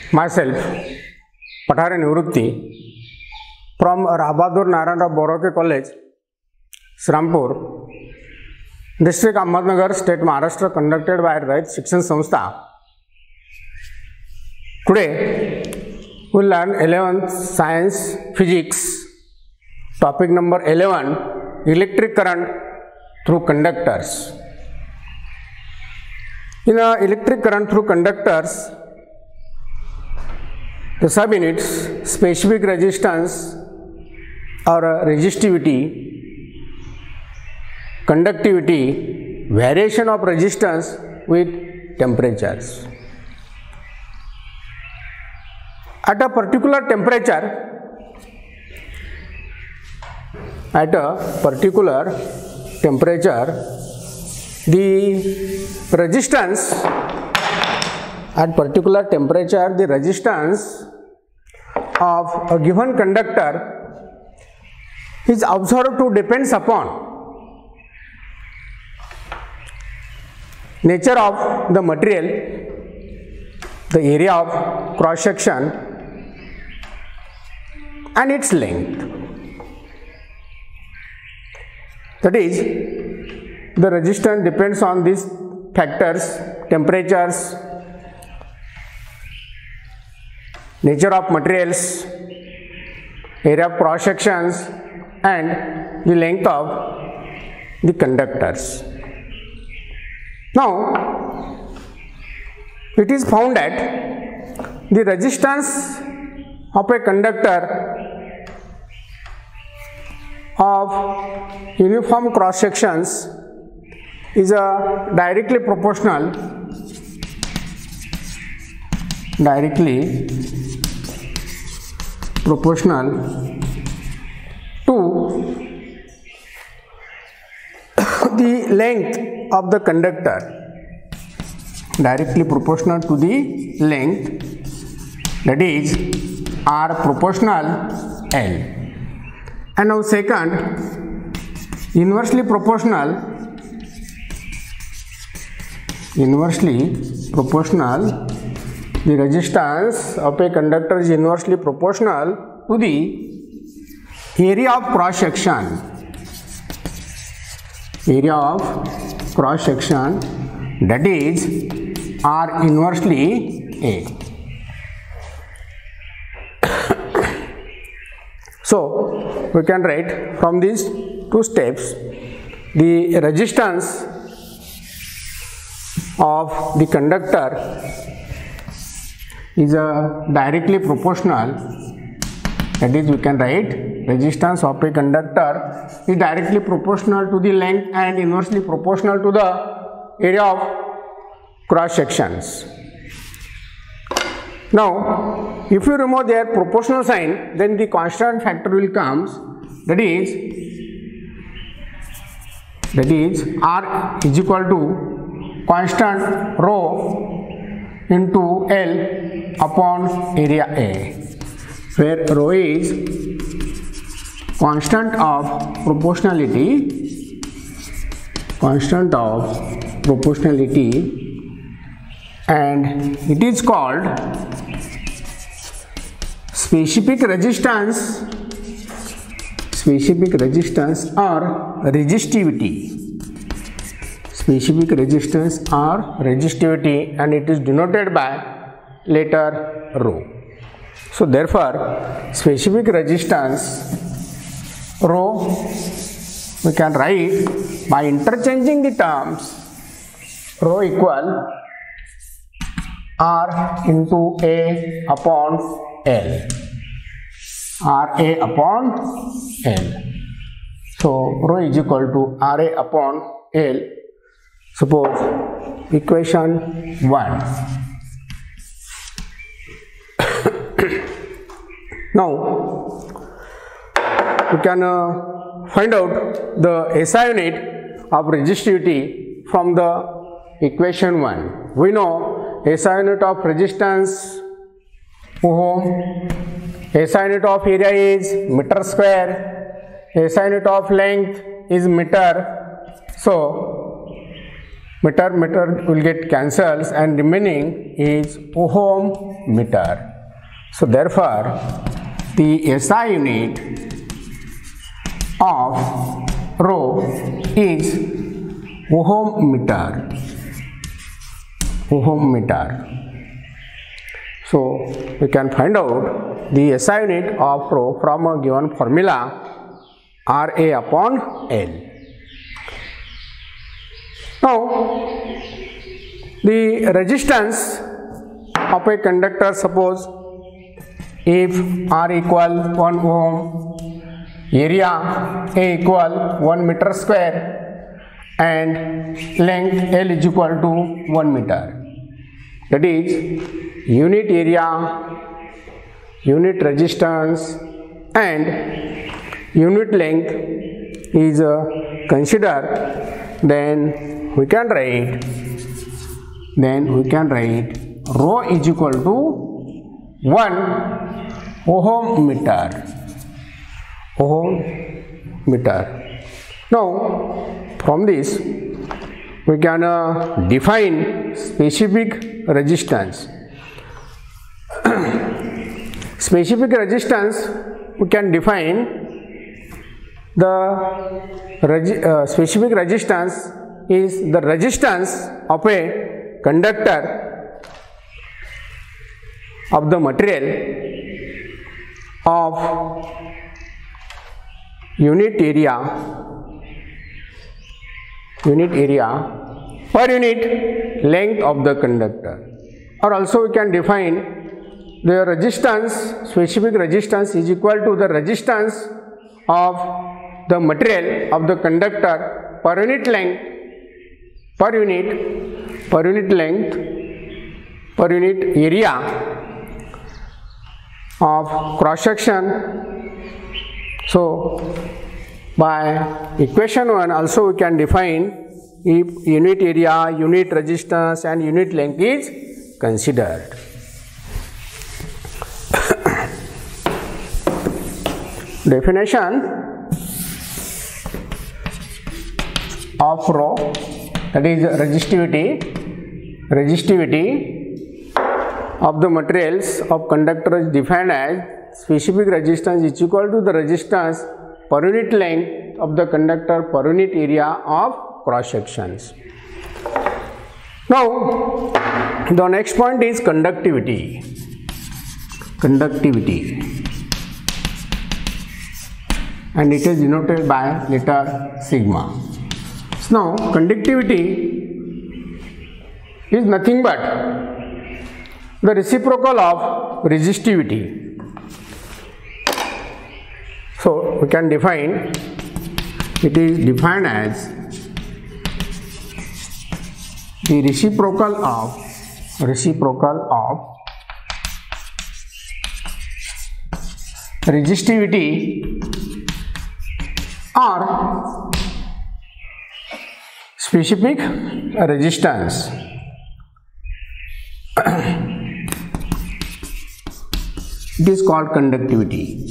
myself, Patare Nivrutti, from Rahbadur Narayan Rao Boronke College, Srampur, District Ahmednagar, State Maharashtra, conducted by Rayat Shikshan Samstha. Today, we will learn 11th Science Physics, topic number 11, electric current through conductors. In electric current through conductors, the subunits specific resistance or resistivity, conductivity, variation of resistance with temperatures. At a particular temperature, the resistance of a given conductor is observed to depends upon nature of the material, the area of cross section and its length. That is, the resistance depends on these factors: temperatures, nature of materials, area of cross sections and the length of the conductors. Now, it is found that the resistance of a conductor of uniform cross sections is directly proportional to the length of the conductor, directly proportional to the length, that is R proportional L. And now second, inversely proportional, the resistance of a conductor is inversely proportional to the area of cross section, that is R inversely A. So we can write from these two steps the resistance of the conductor is directly proportional, that is we can write resistance of a conductor is directly proportional to the length and inversely proportional to the area of cross sections. Now, if you remove their proportional sign, then the constant factor will come, that is R is equal to constant rho into L upon area A, where rho is constant of proportionality, and it is called specific resistance or resistivity, and it is denoted by letter rho. So therefore, specific resistance rho we can write by interchanging the terms rho equal R into A upon L, RA upon L. So rho is equal to RA upon L. Suppose equation 1. Now we can find out the SI unit of resistivity from the equation 1. We know SI unit of resistance ohm, SI unit of area is meter square, SI unit of length is meter. So meter will get cancels and remaining is ohm meter. So therefore the SI unit of rho is ohm meter. Ohm meter. So we can find out the SI unit of rho from a given formula RA upon L. Now the resistance of a conductor, suppose if R equal 1 ohm, area A equal 1 meter square and length L is equal to 1 meter. That is unit area, unit resistance and unit length is considered, then we can write rho is equal to 1 ohm meter. Now from this we can define specific resistance. Specific resistance we can define the specific resistance is the resistance of a conductor of the material of unit area per unit length of the conductor. Or also we can define the resistance, specific resistance is equal to the resistance of the material of the conductor per unit length, per unit area of cross section. So by equation 1 also we can define if unit area, unit resistance and unit length is considered. Definition of rho, that is resistivity of the materials of conductor is defined as specific resistance is equal to the resistance per unit length of the conductor per unit area of cross sections. Now the next point is conductivity. And it is denoted by letter sigma. So now conductivity is nothing but the reciprocal of resistivity. So we can define, it is defined as the reciprocal of resistivity or specific resistance. It is called conductivity.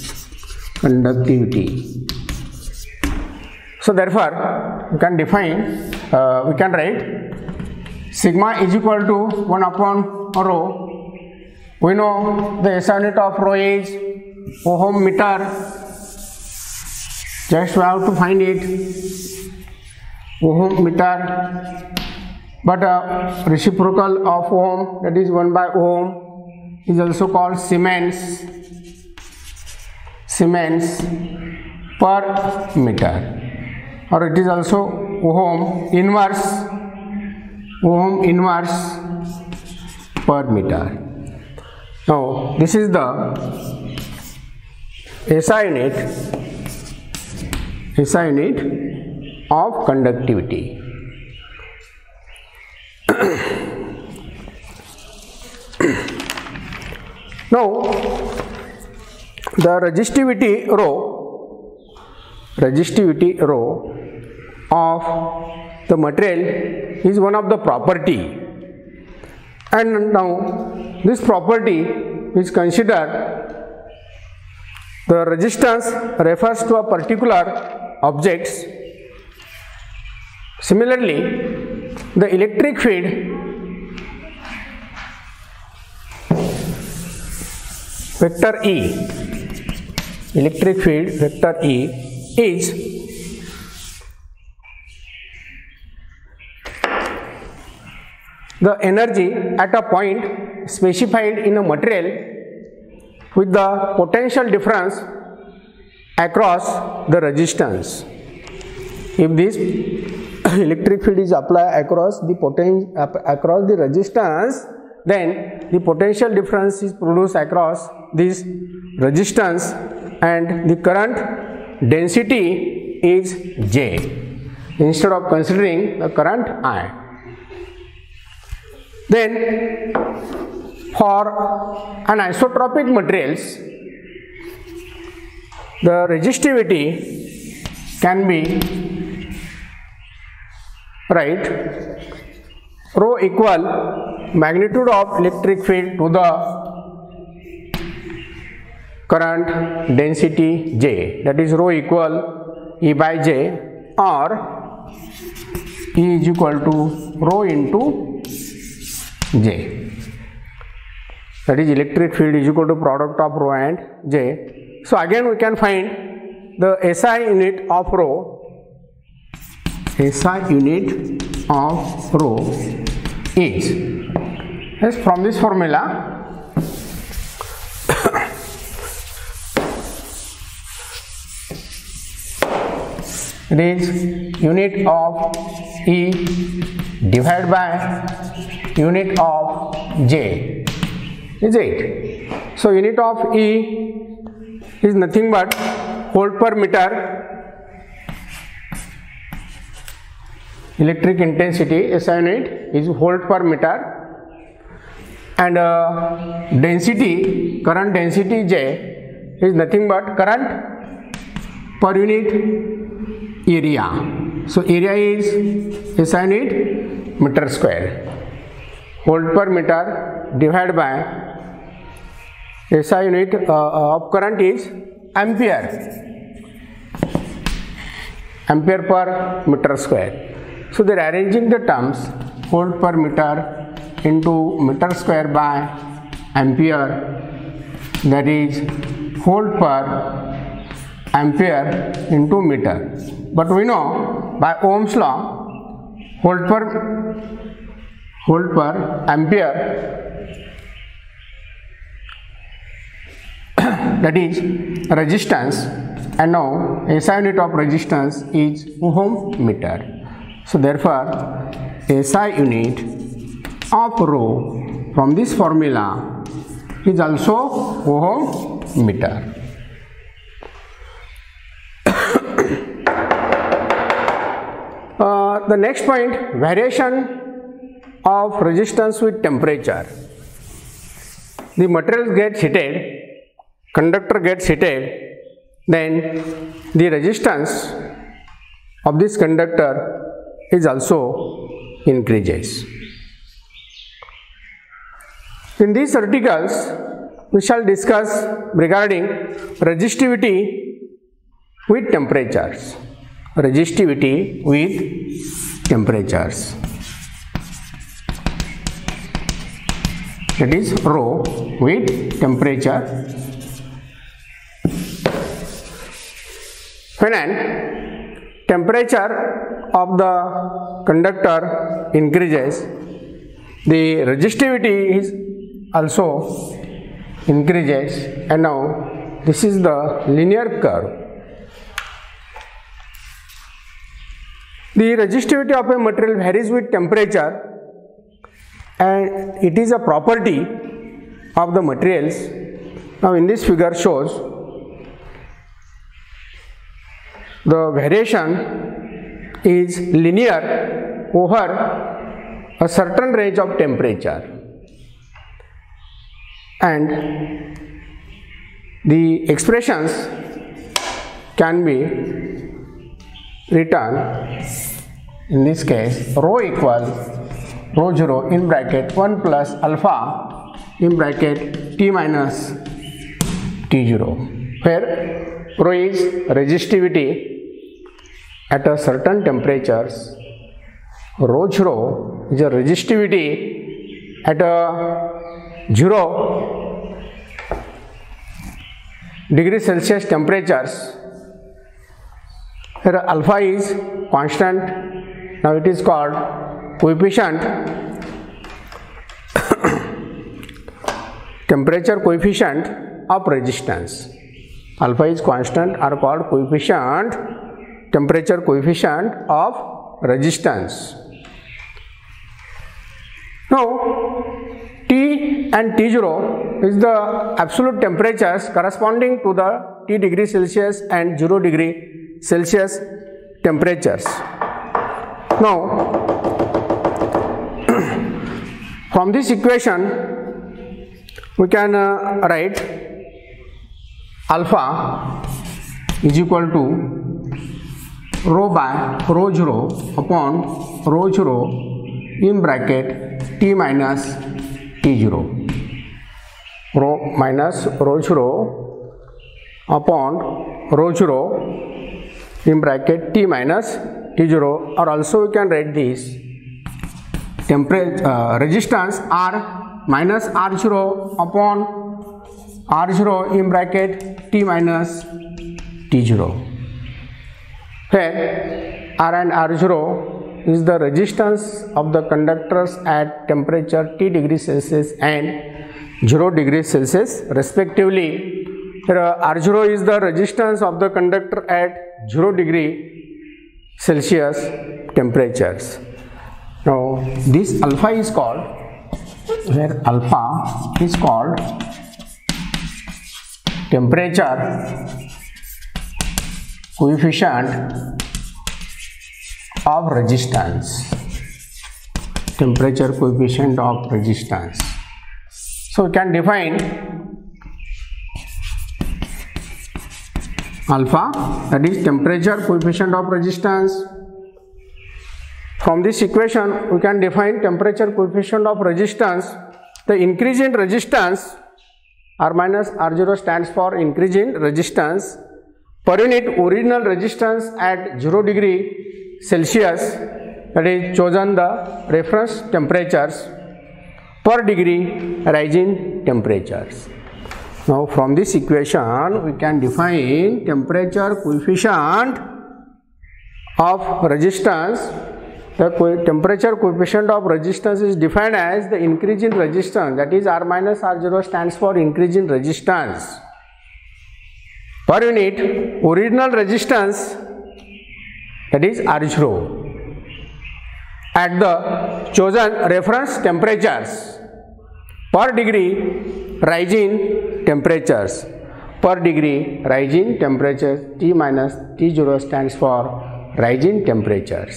So therefore we can define, we can write sigma is equal to 1 upon rho. We know the SI unit of rho is ohm meter. Just we have to find it, ohm meter. But reciprocal of ohm, that is 1 by ohm, is also called Siemens per meter, or it is also ohm inverse per meter. Now this is the SI unit of conductivity. Now the resistivity rho of the material is one of the property, and now this property is considered, the resistance refers to a particular objects. Similarly, the electric field vector E, electric field vector E is the energy at a point specified in a material with the potential difference across the resistance. If this electric field is applied across the resistance, then the potential difference is produced across this resistance and the current density is J instead of considering the current I. Then for anisotropic materials, the resistivity can be rho equal magnitude of electric field to the current density J, that is rho equal E by J, or E is equal to rho into J, that is electric field is equal to product of rho and J. So again we can find the SI unit of rho. SI unit of rho is, yes, from this formula it is unit of E divided by unit of J, is it? So unit of E is nothing but volt per meter. Electric intensity SI unit is volt per meter, and density, current density J is nothing but current per unit area. So area is SI unit meter square. Volt per meter divided by SI unit of current is ampere, ampere per meter square. So they are arranging the terms volt per meter into meter square by ampere, that is volt per ampere into meter. But we know by Ohm's law volt per ampere, that is resistance, and now SI unit of resistance is ohm meter. So therefore SI unit of rho from this formula is also ohm meter. The next point, variation of resistance with temperature. The material gets heated, conductor gets heated, then the resistance of this conductor is also increases. In these articles, we shall discuss regarding resistivity with temperatures. Resistivity with temperatures. That is rho with temperature. When temperature of the conductor increases, the resistivity is also increases, and now this is the linear curve. The resistivity of a material varies with temperature, and it is a property of the materials. Now in this figure shows the variation is linear over a certain range of temperature, and the expressions can be written in this case rho equal rho 0 in bracket 1 plus alpha in bracket T minus T0, where rho is resistivity at a certain temperatures, rho is a resistivity at a 0 degree Celsius temperatures. Here alpha is constant. Now it is called coefficient temperature coefficient of resistance. Alpha is constant are called coefficient temperature coefficient of resistance. Now T and T0 is the absolute temperatures corresponding to the T degree Celsius and 0 degree Celsius temperatures. Now from this equation we can write alpha is equal to rho by rho 0 upon rho 0 in bracket T minus T0. Rho minus rho 0 upon rho 0 in bracket T minus T0, or also we can write this resistance R minus R0 upon R0 in bracket T minus T0. Here R and R0 is the resistance of the conductors at temperature T degree Celsius and 0 degree Celsius respectively. Here R0 is the resistance of the conductor at 0 degree Celsius temperatures. Now this alpha is called, where alpha is called temperature coefficient of resistance. Temperature coefficient of resistance. So we can define alpha, that is temperature coefficient of resistance. From this equation we can define temperature coefficient of resistance. The increase in resistance, R minus R0 stands for increase in resistance per unit original resistance at 0 degree Celsius, that is chosen the reference temperatures, per degree rising temperatures. Now from this equation we can define temperature coefficient of resistance. The temperature coefficient of resistance is defined as the increase in resistance, that is R minus R0 stands for increase in resistance per unit original resistance, that is R0, at the chosen reference temperatures per degree rising temperatures. Per degree rising temperatures, T minus T0 stands for rising temperatures.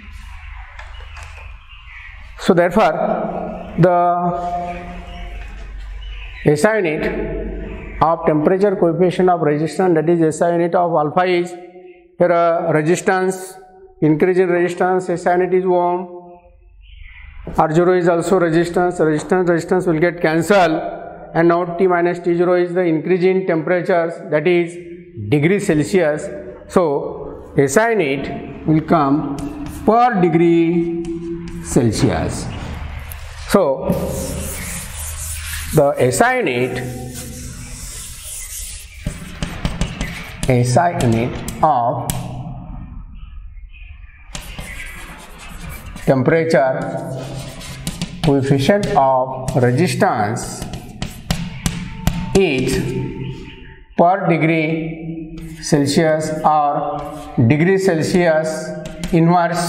So therefore the SI unit of temperature coefficient of resistance, that is SI unit of alpha, is here resistance, increase in resistance, SI unit is ohm, R0 is also resistance, resistance will get cancelled, and now T minus T0 is the increase in temperatures, that is degree Celsius. So SI unit will come per degree Celsius. So the SI unit of temperature coefficient of resistance is per degree Celsius or degree Celsius inverse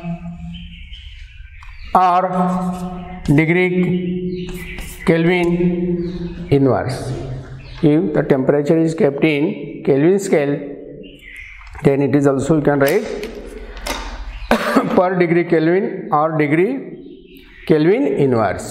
or degree Kelvin inverse. If the temperature is kept in Kelvin scale, then it is also you can write per degree Kelvin or degree Kelvin inverse.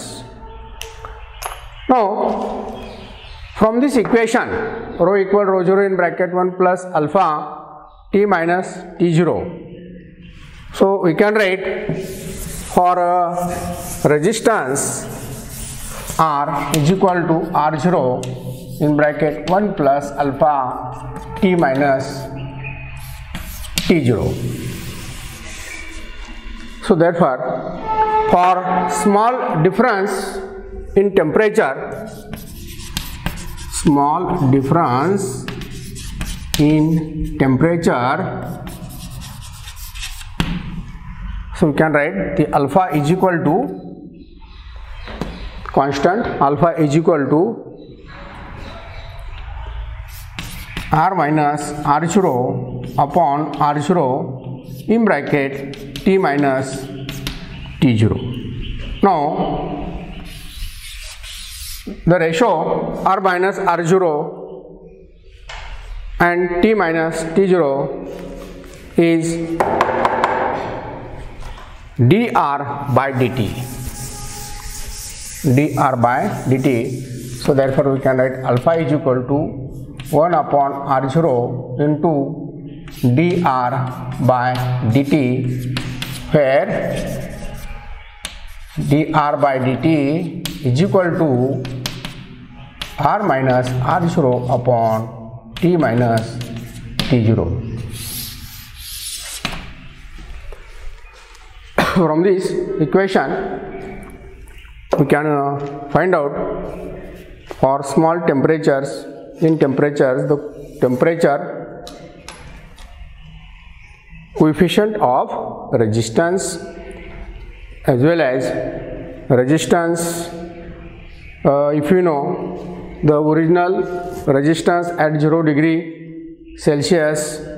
Now from this equation, rho equal rho 0 in bracket 1 plus alpha T minus T0. So we can write for resistance R is equal to R0 in bracket 1 plus alpha T minus T0. So therefore, for small difference in temperature, small difference in temperature, so we can write the alpha is equal to constant, alpha is equal to R minus R0 upon R0 in bracket T minus T0. Now the ratio R minus R0 and T minus T0 is dr by dt, dr by dt. So therefore we can write alpha is equal to 1 upon R0 into dr by dt, where dr by dt is equal to R minus R0 upon T minus T0. From this equation, we can find out for small temperatures, in temperatures, the temperature coefficient of resistance as well as resistance. If you know the original resistance at 0 degree Celsius